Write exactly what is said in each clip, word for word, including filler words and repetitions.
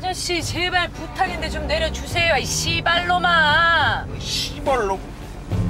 아저씨 제발 부탁인데 좀 내려주세요. 이 씨발놈아. 씨발놈.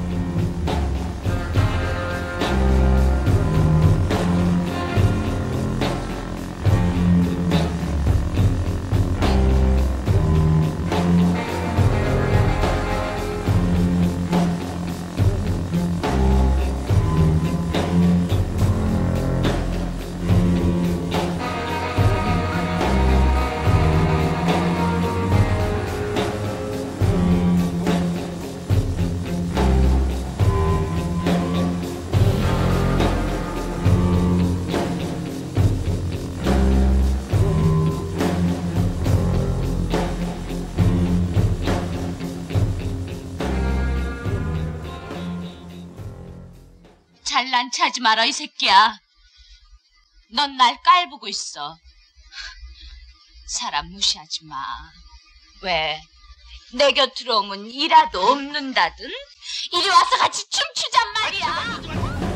잘난 체 하지 마라, 이 새끼야. 넌 날 깔보고 있어. 사람 무시하지 마. 왜? 내 곁으로 오면 이라도 없는다든? 이리 와서 같이 춤추잔 말이야.